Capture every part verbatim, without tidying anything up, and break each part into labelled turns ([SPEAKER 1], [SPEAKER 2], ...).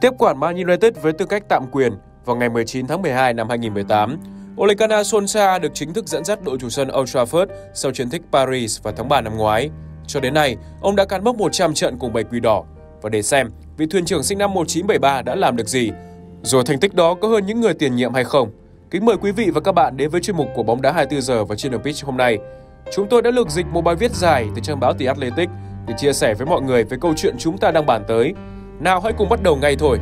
[SPEAKER 1] Tiếp quản Man United với tư cách tạm quyền, vào ngày mười chín tháng mười hai năm hai nghìn không trăm mười tám, Ole Gunnar Solskjaer được chính thức dẫn dắt đội chủ sân Old Trafford sau chiến tích Paris vào tháng ba năm ngoái. Cho đến nay, ông đã cán mốc một trăm trận cùng Bầy Quỷ Đỏ. Và để xem vị thuyền trưởng sinh năm một nghìn chín trăm bảy mươi ba đã làm được gì, rồi thành tích đó có hơn những người tiền nhiệm hay không. Kính mời quý vị và các bạn đến với chuyên mục của Bóng đá hai mươi tư giờ và trên The Pitch hôm nay. Chúng tôi đã lược dịch một bài viết dài từ trang báo The Athletic để chia sẻ với mọi người về câu chuyện chúng ta đang bàn tới. Nào hãy cùng bắt đầu ngay thôi!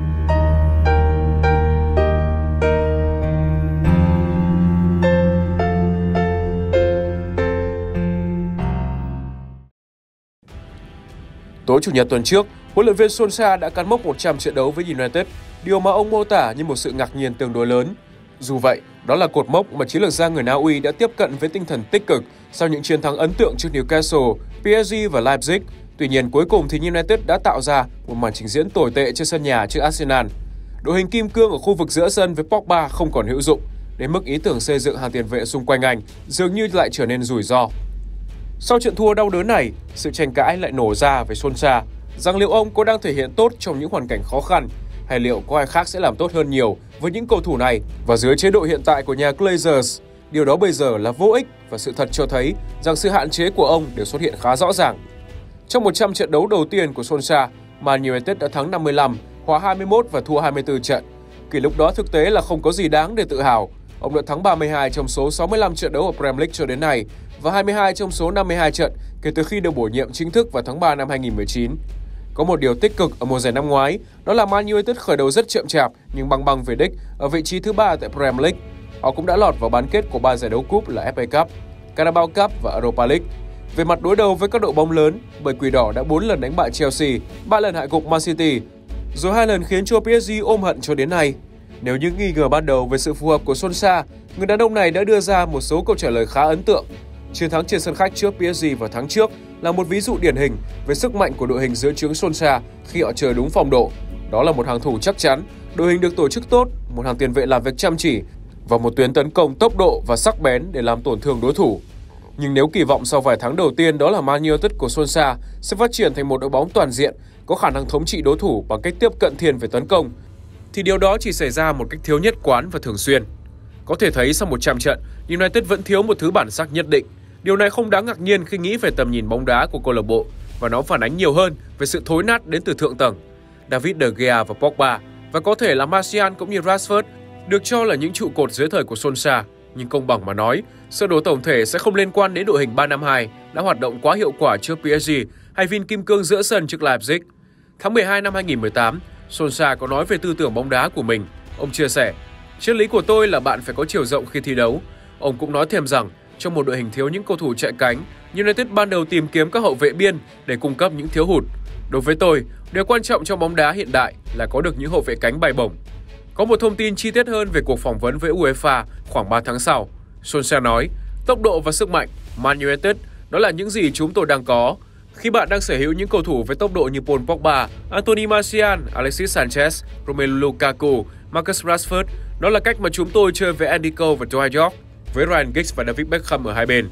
[SPEAKER 1] Tối Chủ nhật tuần trước, huấn luyện viên Solskjaer đã cán mốc một trăm trận đấu với United, điều mà ông mô tả như một sự ngạc nhiên tương đối lớn. Dù vậy, đó là cột mốc mà chiến lược gia người Na Uy đã tiếp cận với tinh thần tích cực sau những chiến thắng ấn tượng trước Newcastle, pê ét giê và Leipzig. Tuy nhiên, cuối cùng thì United đã tạo ra một màn trình diễn tồi tệ trên sân nhà trước Arsenal. Đội hình kim cương ở khu vực giữa sân với Pogba không còn hữu dụng, đến mức ý tưởng xây dựng hàng tiền vệ xung quanh anh dường như lại trở nên rủi ro. Sau trận thua đau đớn này, sự tranh cãi lại nổ ra về Solskjaer rằng liệu ông có đang thể hiện tốt trong những hoàn cảnh khó khăn, hay liệu có ai khác sẽ làm tốt hơn nhiều với những cầu thủ này và dưới chế độ hiện tại của nhà Glazers. Điều đó bây giờ là vô ích và sự thật cho thấy rằng sự hạn chế của ông đều xuất hiện khá rõ ràng. Trong một trăm trận đấu đầu tiên của Solskjaer, Man United đã thắng năm mươi lăm, hòa hai mươi mốt và thua hai mươi tư trận. Kỷ lục đó thực tế là không có gì đáng để tự hào. Ông đã thắng ba mươi hai trong số sáu mươi lăm trận đấu ở Premier League cho đến nay và hai mươi hai trong số năm mươi hai trận kể từ khi được bổ nhiệm chính thức vào tháng ba năm hai nghìn không trăm mười chín. Có một điều tích cực ở mùa giải năm ngoái, đó là Man United khởi đầu rất chậm chạp nhưng băng băng về đích ở vị trí thứ ba tại Premier League. Họ cũng đã lọt vào bán kết của ba giải đấu cúp là ép a Cup, Carabao Cup và Europa League. Về mặt đối đầu với các đội bóng lớn, Bầy Quỷ Đỏ đã bốn lần đánh bại Chelsea, ba lần hạ gục Man City, rồi hai lần khiến cho pê ét giê ôm hận cho đến nay. Nếu những nghi ngờ ban đầu về sự phù hợp của Solskjaer, người đàn ông này đã đưa ra một số câu trả lời khá ấn tượng. Chiến thắng trên sân khách trước pê ét giê vào tháng trước là một ví dụ điển hình về sức mạnh của đội hình dưới trướng Solskjaer khi họ chơi đúng phong độ. Đó là một hàng thủ chắc chắn, đội hình được tổ chức tốt, một hàng tiền vệ làm việc chăm chỉ và một tuyến tấn công tốc độ và sắc bén để làm tổn thương đối thủ. Nhưng nếu kỳ vọng sau vài tháng đầu tiên đó là Man United của Solskjaer sẽ phát triển thành một đội bóng toàn diện, có khả năng thống trị đối thủ bằng cách tiếp cận thiên về tấn công, thì điều đó chỉ xảy ra một cách thiếu nhất quán và thường xuyên. Có thể thấy sau một trăm trận, United vẫn thiếu một thứ bản sắc nhất định. Điều này không đáng ngạc nhiên khi nghĩ về tầm nhìn bóng đá của câu lạc bộ và nó phản ánh nhiều hơn về sự thối nát đến từ thượng tầng. David De Gea và Pogba và có thể là Martial cũng như Rashford được cho là những trụ cột dưới thời của Solskjaer, nhưng công bằng mà nói, sơ đồ tổng thể sẽ không liên quan đến đội hình ba năm hai đã hoạt động quá hiệu quả trước pê ét giê hay viên kim cương giữa sân trước Leipzig. Tháng mười hai năm hai nghìn không trăm mười tám, Solskjaer có nói về tư tưởng bóng đá của mình. Ông chia sẻ, triết lý của tôi là bạn phải có chiều rộng khi thi đấu. Ông cũng nói thêm rằng, trong một đội hình thiếu những cầu thủ chạy cánh, United ban đầu tìm kiếm các hậu vệ biên để cung cấp những thiếu hụt. Đối với tôi, điều quan trọng trong bóng đá hiện đại là có được những hậu vệ cánh bay bổng. Có một thông tin chi tiết hơn về cuộc phỏng vấn với UEFA khoảng ba tháng sau. Solskjaer nói, tốc độ và sức mạnh, Man United, đó là những gì chúng tôi đang có. Khi bạn đang sở hữu những cầu thủ với tốc độ như Paul Pogba, Anthony Martial, Alexis Sanchez, Romelu Lukaku, Marcus Rashford, đó là cách mà chúng tôi chơi với Andy Cole và Dwight York, với Ryan Giggs và David Beckham ở hai bên.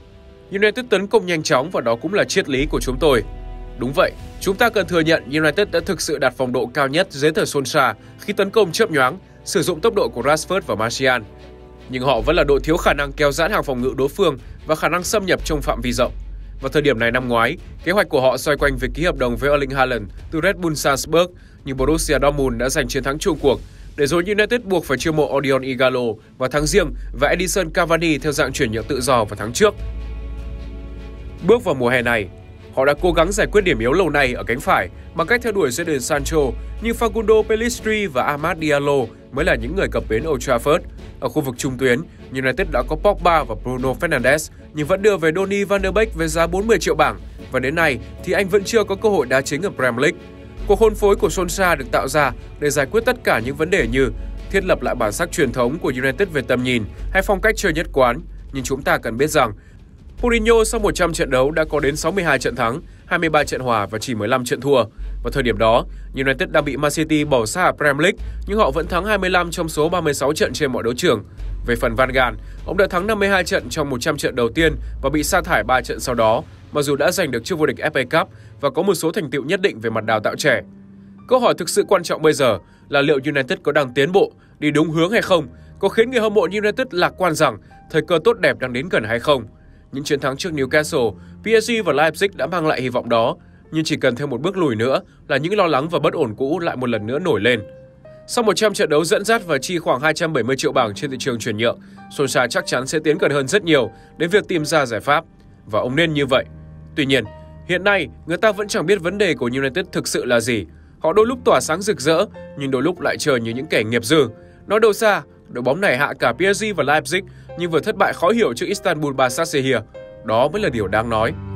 [SPEAKER 1] United tấn công nhanh chóng và đó cũng là triết lý của chúng tôi. Đúng vậy, chúng ta cần thừa nhận United đã thực sự đạt phong độ cao nhất dưới thời Solskjaer khi tấn công chớp nhoáng, sử dụng tốc độ của Rashford và Martial. Nhưng họ vẫn là đội thiếu khả năng kéo giãn hàng phòng ngự đối phương và khả năng xâm nhập trong phạm vi rộng. Vào thời điểm này năm ngoái, kế hoạch của họ xoay quanh việc ký hợp đồng với Erling Haaland từ Red Bull Salzburg, nhưng Borussia Dortmund đã giành chiến thắng chung cuộc, để rồi United buộc phải chiêu mộ Odion Ighalo vào tháng Giêng và Edinson Cavani theo dạng chuyển nhượng tự do vào tháng trước. Bước vào mùa hè này, họ đã cố gắng giải quyết điểm yếu lâu nay ở cánh phải bằng cách theo đuổi Jadon Sancho, nhưng Facundo Pellistri và Amad Diallo mới là những người cập bến Old Trafford. Ở khu vực trung tuyến, United đã có Pogba và Bruno Fernandes, nhưng vẫn đưa về Donny van der Beek với giá bốn mươi triệu bảng, và đến nay thì anh vẫn chưa có cơ hội đá chính ở Premier League. Cuộc hôn phối của Solskjaer được tạo ra để giải quyết tất cả những vấn đề như thiết lập lại bản sắc truyền thống của United về tầm nhìn hay phong cách chơi nhất quán, nhưng chúng ta cần biết rằng Mourinho sau một trăm trận đấu đã có đến sáu mươi hai trận thắng, hai mươi ba trận hòa và chỉ mười lăm trận thua. Vào thời điểm đó, United đang bị Man City bỏ xa ở Premier League, nhưng họ vẫn thắng hai mươi lăm trong số ba mươi sáu trận trên mọi đấu trường. Về phần Van Gaal, ông đã thắng năm mươi hai trận trong một trăm trận đầu tiên và bị sa thải ba trận sau đó, mặc dù đã giành được chức vô địch ép a Cup và có một số thành tựu nhất định về mặt đào tạo trẻ. Câu hỏi thực sự quan trọng bây giờ là liệu United có đang tiến bộ, đi đúng hướng hay không, có khiến người hâm mộ United lạc quan rằng thời cơ tốt đẹp đang đến gần hay không. Những chiến thắng trước Newcastle, pê ét giê và Leipzig đã mang lại hy vọng đó, nhưng chỉ cần thêm một bước lùi nữa là những lo lắng và bất ổn cũ lại một lần nữa nổi lên. Sau một trăm trận đấu dẫn dắt và chi khoảng hai trăm bảy mươi triệu bảng trên thị trường chuyển nhượng, Solskjaer chắc chắn sẽ tiến gần hơn rất nhiều đến việc tìm ra giải pháp, và ông nên như vậy. Tuy nhiên, hiện nay người ta vẫn chẳng biết vấn đề của United thực sự là gì. Họ đôi lúc tỏa sáng rực rỡ, nhưng đôi lúc lại chờ như những kẻ nghiệp dư. Nói đâu xa, đội bóng này hạ cả pê ét giê và Leipzig nhưng vừa thất bại khó hiểu trước Istanbul Başakşehir. Đó mới là điều đáng nói.